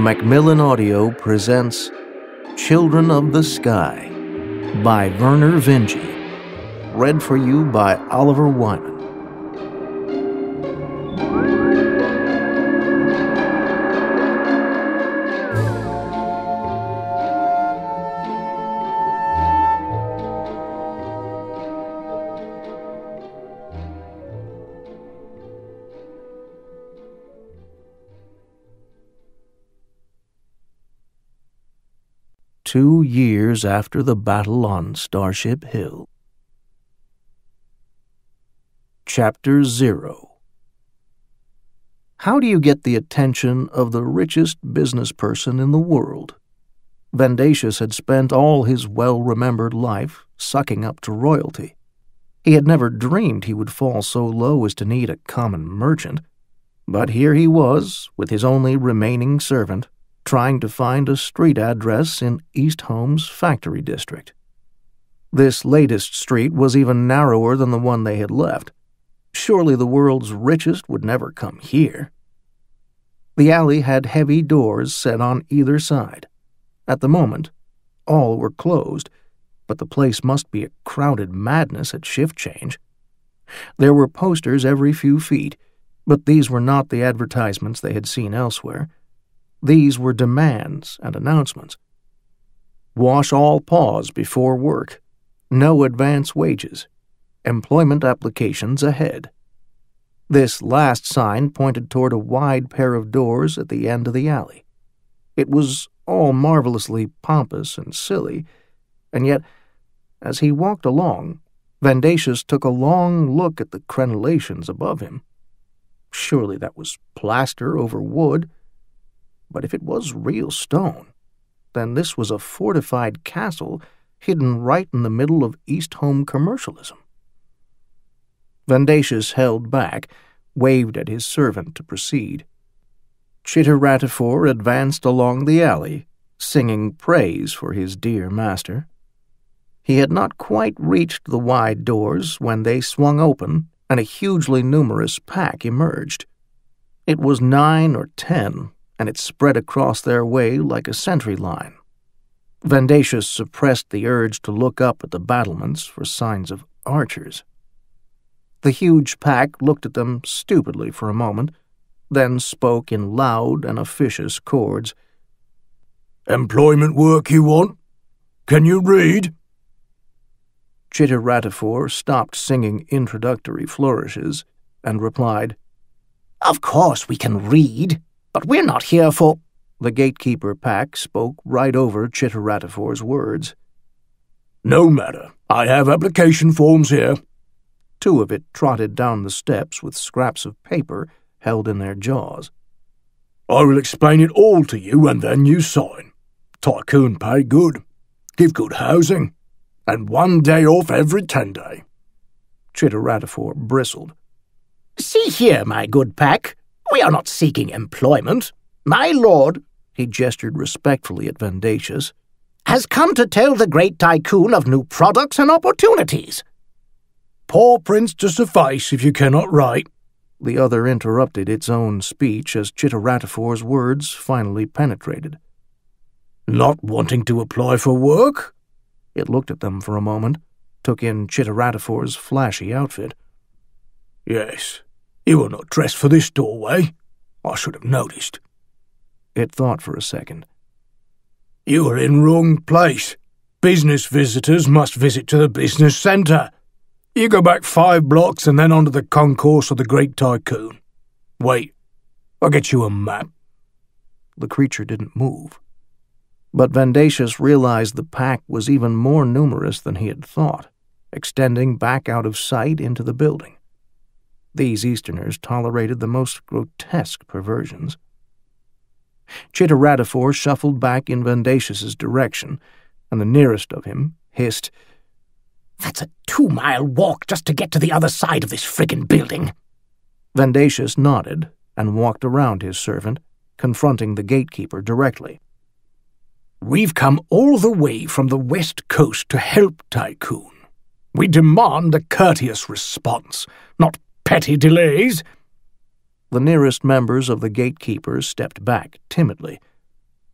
Macmillan Audio presents Children of the Sky by Vernor Vinge, read for you by Oliver Wyman. "2 years after the battle on Starship Hill." Chapter 0. How do you get the attention of the richest business person in the world? Vendacious had spent all his well-remembered life sucking up to royalty. He had never dreamed he would fall so low as to need a common merchant. But here he was, with his only remaining servant, trying to find a street address in East Holme's factory district. This latest street was even narrower than the one they had left. Surely the world's richest would never come here. The alley had heavy doors set on either side. At the moment, all were closed, but the place must be a crowded madness at shift change. There were posters every few feet, but these were not the advertisements they had seen elsewhere. These were demands and announcements. Wash all paws before work. No advance wages. Employment applications ahead. This last sign pointed toward a wide pair of doors at the end of the alley. It was all marvelously pompous and silly, and yet, as he walked along, Vendacious took a long look at the crenellations above him. Surely that was plaster over wood. But if it was real stone, then this was a fortified castle hidden right in the middle of East Home commercialism. Vendacious held back, waved at his servant to proceed. Chitteratifor advanced along the alley, singing praise for his dear master. He had not quite reached the wide doors when they swung open and a hugely numerous pack emerged. It was 9 or 10, and it spread across their way like a sentry line. Vendacious suppressed the urge to look up at the battlements for signs of archers. The huge pack looked at them stupidly for a moment, then spoke in loud and officious chords. "Employment work you want? Can you read?" Chitteratifor stopped singing introductory flourishes and replied, "Of course we can read, but we're not here for—" The gatekeeper pack spoke right over Chitteratifor's words. "No matter. I have application forms here." 2 of it trotted down the steps with scraps of paper held in their jaws. "I will explain it all to you and then you sign. Tycoon pay good, give good housing, and 1 day off every 10 day. Chitteratifor bristled. "See here, my good pack. We are not seeking employment. My lord," he gestured respectfully at Vendacious, "has come to tell the great tycoon of new products and opportunities." "Paw prints to suffice if you cannot write." The other interrupted its own speech as Chitteratifor's words finally penetrated. "Not wanting to apply for work?" It looked at them for a moment, took in Chitteratifor's flashy outfit. "Yes, you are not dressed for this doorway. I should have noticed." It thought for a second. "You are in wrong place. Business visitors must visit to the business centre. You go back 5 blocks and then onto the concourse of the Great Tycoon. Wait, I'll get you a map." The creature didn't move. But Vendacious realized the pack was even more numerous than he had thought, extending back out of sight into the building. These Easterners tolerated the most grotesque perversions. Chitteratifor shuffled back in Vendacious's direction, and the nearest of him hissed, "That's a 2-mile walk just to get to the other side of this friggin' building." Vendacious nodded and walked around his servant, confronting the gatekeeper directly. "We've come all the way from the West Coast to help Tycoon. We demand a courteous response, not petty delays." The nearest members of the gatekeepers stepped back timidly,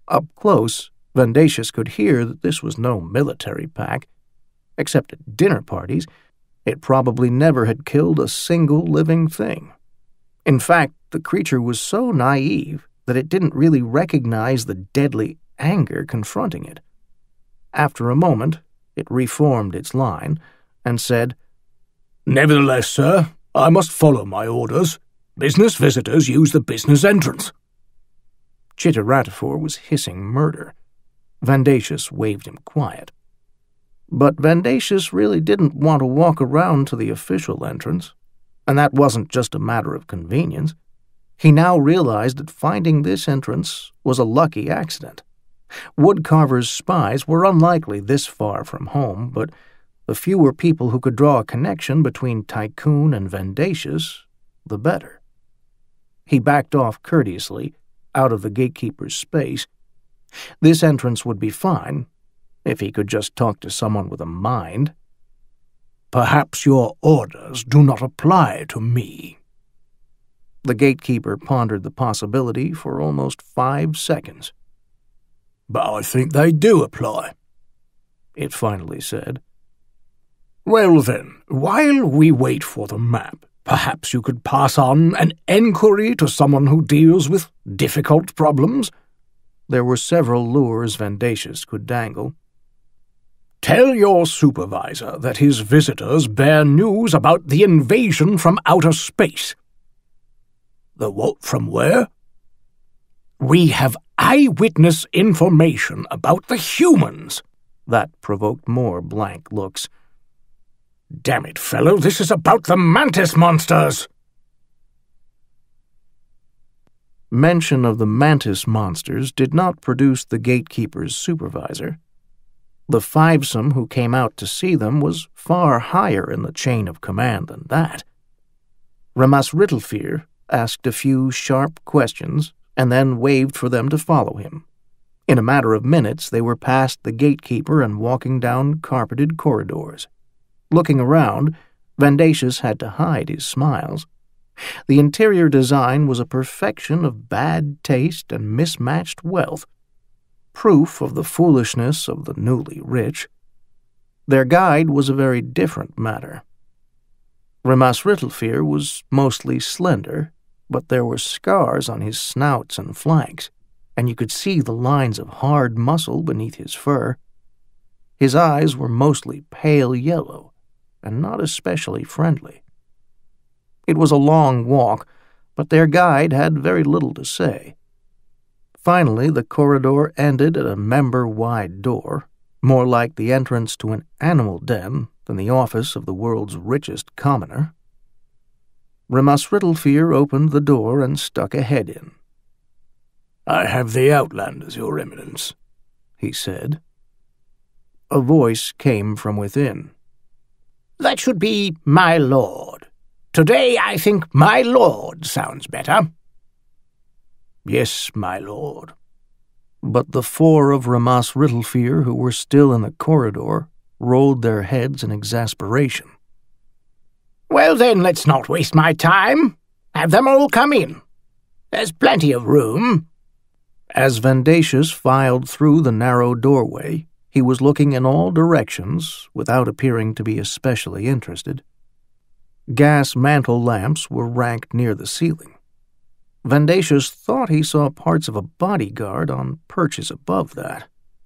Up close, Vendacious could hear that this was no military pack. Except at dinner parties, it probably never had killed a single living thing. In fact, the creature was so naive that it didn't really recognize the deadly anger confronting it. After a moment, it reformed its line and said, "Nevertheless, sir, I must follow my orders. Business visitors use the business entrance." Chitteratifor was hissing murder. Vendacious waved him quiet. But Vendacious really didn't want to walk around to the official entrance, and that wasn't just a matter of convenience. He now realized that finding this entrance was a lucky accident. Woodcarver's spies were unlikely this far from home, but the fewer people who could draw a connection between Tycoon and Vendacious, the better. He backed off courteously, out of the gatekeeper's space. This entrance would be fine, if he could just talk to someone with a mind. "Perhaps your orders do not apply to me." The gatekeeper pondered the possibility for almost 5 seconds. "But I think they do apply," it finally said. "Well then, while we wait for the map, perhaps you could pass on an enquiry to someone who deals with difficult problems." There were several lures Vendacious could dangle. "Tell your supervisor that his visitors bear news about the invasion from outer space." "The what from where?" "We have eyewitness information about the humans." That provoked more blank looks. "Damn it, fellow, this is about the mantis monsters." Mention of the mantis monsters did not produce the gatekeeper's supervisor. The fivesome who came out to see them was far higher in the chain of command than that. Ramas Rittlefear asked a few sharp questions and then waved for them to follow him. In a matter of minutes, they were past the gatekeeper and walking down carpeted corridors. Looking around, Vendacious had to hide his smiles. The interior design was a perfection of bad taste and mismatched wealth, proof of the foolishness of the newly rich. Their guide was a very different matter. Ramas Rittlefear was mostly slender, but there were scars on his snouts and flanks, and you could see the lines of hard muscle beneath his fur. His eyes were mostly pale yellow, and not especially friendly. It was a long walk, but their guide had very little to say. Finally, the corridor ended at a member-wide door, more like the entrance to an animal den than the office of the world's richest commoner. Ramas Rittlefear opened the door and stuck a head in. "I have the Outlanders, Your Eminence," he said. A voice came from within. "That should be my lord. Today I think my lord sounds better." "Yes, my lord." But the 4 of Ramas Rittlefear who were still in the corridor rolled their heads in exasperation. "Well then, let's not waste my time. Have them all come in. There's plenty of room." As Vendacious filed through the narrow doorway, he was looking in all directions without appearing to be especially interested. Gas mantle lamps were ranked near the ceiling. Vendacious thought he saw parts of a bodyguard on perches above that.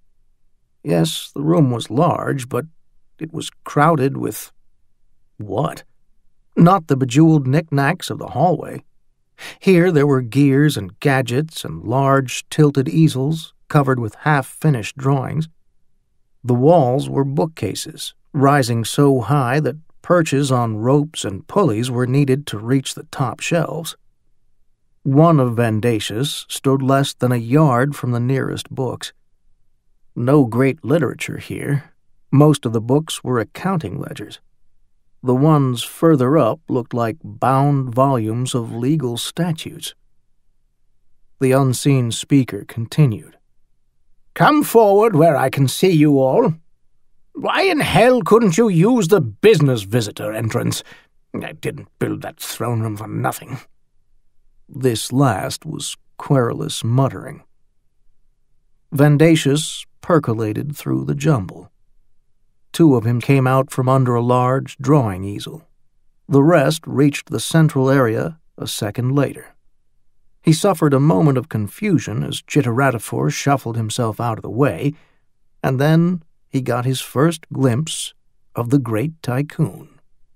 Yes, the room was large, but it was crowded with... what? Not the bejeweled knickknacks of the hallway. Here there were gears and gadgets and large tilted easels covered with half-finished drawings. The walls were bookcases, rising so high that perches on ropes and pulleys were needed to reach the top shelves. One of Vendacious stood less than a yard from the nearest books. No great literature here. Most of the books were accounting ledgers. The ones further up looked like bound volumes of legal statutes. The unseen speaker continued. "Come forward where I can see you all. Why in hell couldn't you use the business visitor entrance? I didn't build that throne room for nothing." This last was querulous muttering. Vendacious percolated through the jumble. 2 of him came out from under a large drawing easel. The rest reached the central area a second later. He suffered a moment of confusion as Chitterataphor shuffled himself out of the way, and then he got his first glimpse of the Great Tycoon.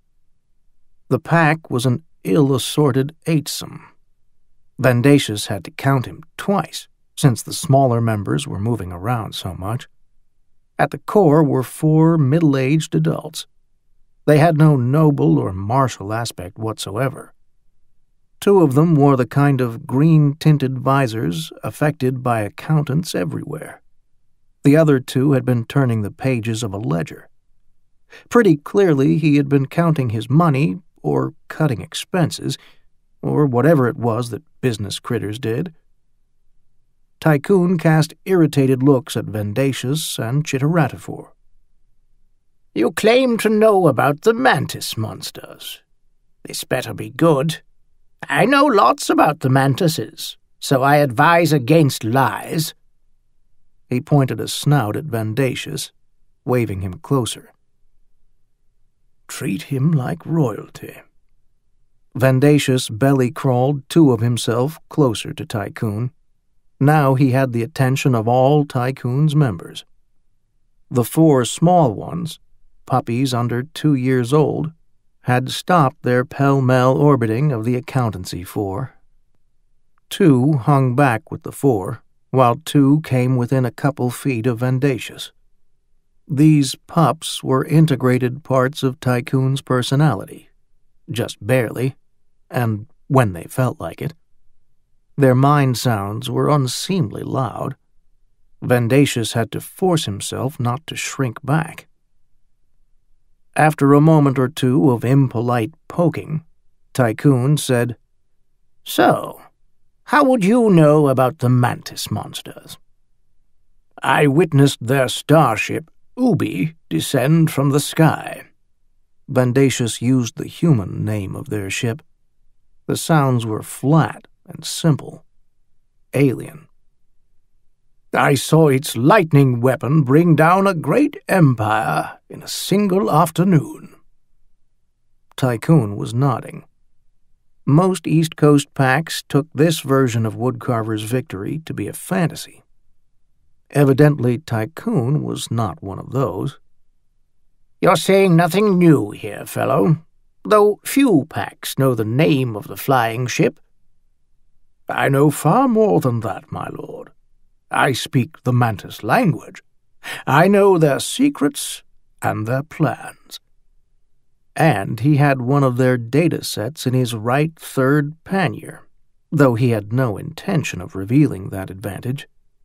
The pack was an ill-assorted 8-some. Vendacious had to count him twice, since the smaller members were moving around so much. At the core were 4 middle-aged adults. They had no noble or martial aspect whatsoever. 2 of them wore the kind of green-tinted visors affected by accountants everywhere. The other 2 had been turning the pages of a ledger. Pretty clearly he had been counting his money, or cutting expenses, or whatever it was that business critters did. Tycoon cast irritated looks at Vendacious and Chitterataphor. "You claim to know about the mantis monsters. This better be good. I know lots about the mantises, so I advise against lies." He pointed a snout at Vendacious, waving him closer. "Treat him like royalty." Vendacious belly-crawled 2 of himself closer to Tycoon. Now he had the attention of all Tycoon's members. The 4 small ones, puppies under 2 years old, had stopped their pell-mell orbiting of the accountancy 4. 2 hung back with the 4, while 2 came within a couple feet of Vendacious. These pups were integrated parts of Tycoon's personality, just barely, and when they felt like it. Their mind sounds were unseemly loud. Vendacious had to force himself not to shrink back. After a moment or 2 of impolite poking, Tycoon said, "So, how would you know about the mantis monsters?" "I witnessed their starship, Ubi, descend from the sky." Vendacious used the human name of their ship. The sounds were flat and simple. Alien. "I saw its lightning weapon bring down a great empire in a single afternoon." Tycoon was nodding. Most East Coast packs took this version of Woodcarver's victory to be a fantasy. Evidently, Tycoon was not one of those. "You're saying nothing new here, fellow, though few packs know the name of the flying ship." "I know far more than that, my lord. I speak the mantis language. I know their secrets and their plans." And he had one of their data sets in his right third pannier, though he had no intention of revealing that advantage.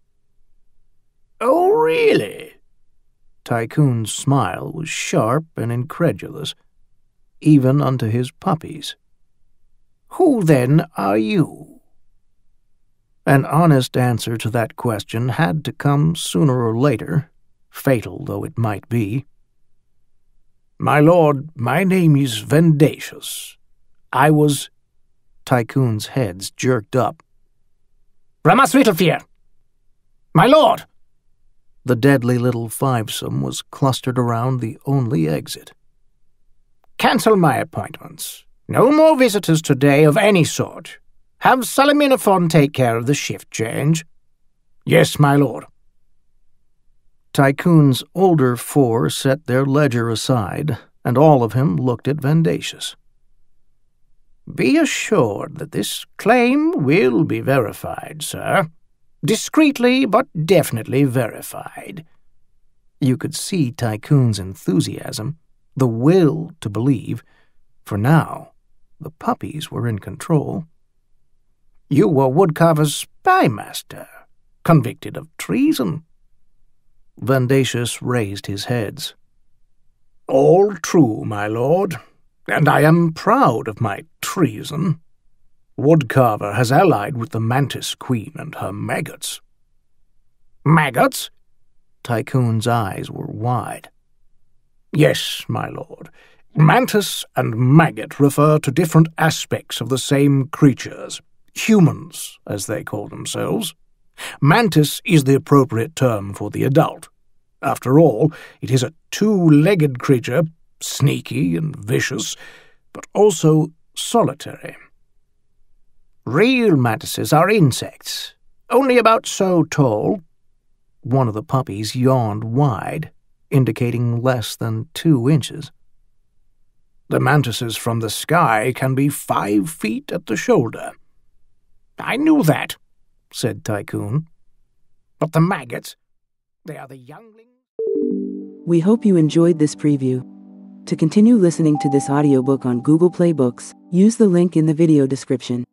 "Oh, really?" Tycoon's smile was sharp and incredulous, even unto his puppies. "Who, then, are you?" An honest answer to that question had to come sooner or later, fatal though it might be. "My lord, my name is Vendacious. I was—" Tycoon's heads jerked up. "Ramasritlfir! My lord!" The deadly little 5-some was clustered around the only exit. "Cancel my appointments. No more visitors today of any sort. Have Salaminophon take care of the shift change." "Yes, my lord." Tycoon's older 4 set their ledger aside, and all of him looked at Vendacious. "Be assured that this claim will be verified, sir. Discreetly, but definitely verified." You could see Tycoon's enthusiasm, the will to believe, for now the puppies were in control. "You were Woodcarver's spy master, convicted of treason." Vendacious raised his heads. "All true, my lord, and I am proud of my treason. Woodcarver has allied with the Mantis Queen and her maggots." "Maggots?" Tycoon's eyes were wide. "Yes, my lord. Mantis and maggot refer to different aspects of the same creatures. Humans, as they call themselves. Mantis is the appropriate term for the adult. After all, it is a two-legged creature, sneaky and vicious, but also solitary. Real mantises are insects, only about so tall. One of the puppies yawned wide, indicating less than 2 inches. The mantises from the sky can be 5 feet at the shoulder. I knew that, said Tycoon. But the maggots, they are the younglings. We hope you enjoyed this preview. To continue listening to this audiobook on Google Play Books, use the link in the video description.